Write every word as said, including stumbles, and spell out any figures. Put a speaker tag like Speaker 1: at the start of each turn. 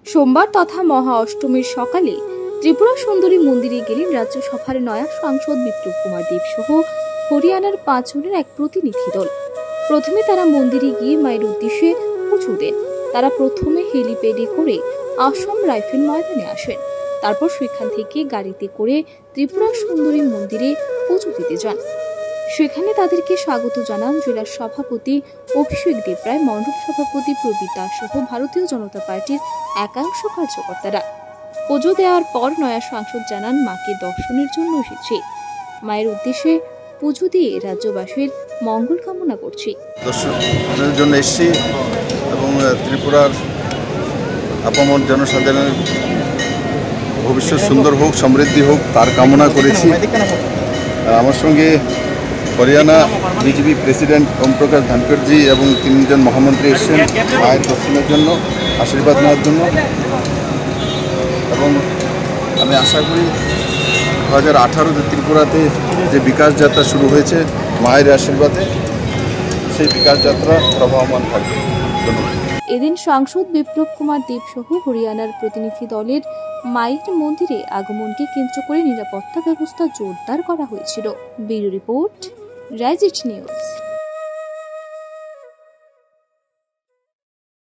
Speaker 1: সোমবার তথা মহা অষ্টমীর সকালে ত্রিপুরা সুন্দরী মন্দিরে গেলেন রাজ্যসভার নয়া সাংসদ বিপ্লব কুমার দেব সহ হরিয়ানার পাঁচজনের এক প্রতিনিধি দল। প্রথমে তারা মন্দিরে গিয়ে মায়ের উদ্দেশ্যে পুজো দেন। তারা প্রথমে হেলিপ্যাডে করে আসাম রাইফেল ময়দানে আসেন, তারপর সেখান থেকে গাড়িতে করে ত্রিপুরা সুন্দরী মন্দিরে পুজো দিতে যান। সেখানে তাদেরকে স্বাগত জানান জেলার সভাপতি অভিষেক দেবরায়, মণ্ডল সভাপতি প্রবীর দাস সহ ভারতীয় জনতা পার্টির একাংশ কার্যকর্তারা। পুজো দেওয়ার পর নয়া সাংসদ জানান, মাকে দর্শনের জন্য এসেছি, মায়ের উদ্দেশ্যে পুজো দিয়ে রাজ্যবাসীর মঙ্গল কামনা করছি।
Speaker 2: দর্শনের জন্য এসেছি এবং ত্রিপুরার আপামর জনসাধারণের ভবিষ্যৎ সুন্দর হোক, সমৃদ্ধি হোক তার কামনা করেছি। আমার সঙ্গে হরিয়ানা বিজেপি প্রেসিডেন্ট ওম প্রকাশ ধনখড়জি এবং তিনজন মহামন্ত্রী এসেছেন মায়ের দর্শনের জন্য, আশীর্বাদ নেওয়ার জন্য। এবং আমি আশা করি দু হাজার আঠারোতে ত্রিপুরাতে যে বিকাশ যাত্রা শুরু হয়েছে মায়ের আশীর্বাদে, সেই বিকাশ যাত্রা প্রবাহমান থাকবে। ধন্যবাদ।
Speaker 1: এদিন সাংসদ বিপ্লব কুমার দেব সহ হরিয়ানার প্রতিনিধি দলের মায়ের মন্দিরে আগমনকে কেন্দ্র করে নিরাপত্তা ব্যবস্থা জোরদার করা হয়েছিল। ব্যুরো রিপোর্ট, রাইজিট নিউজ।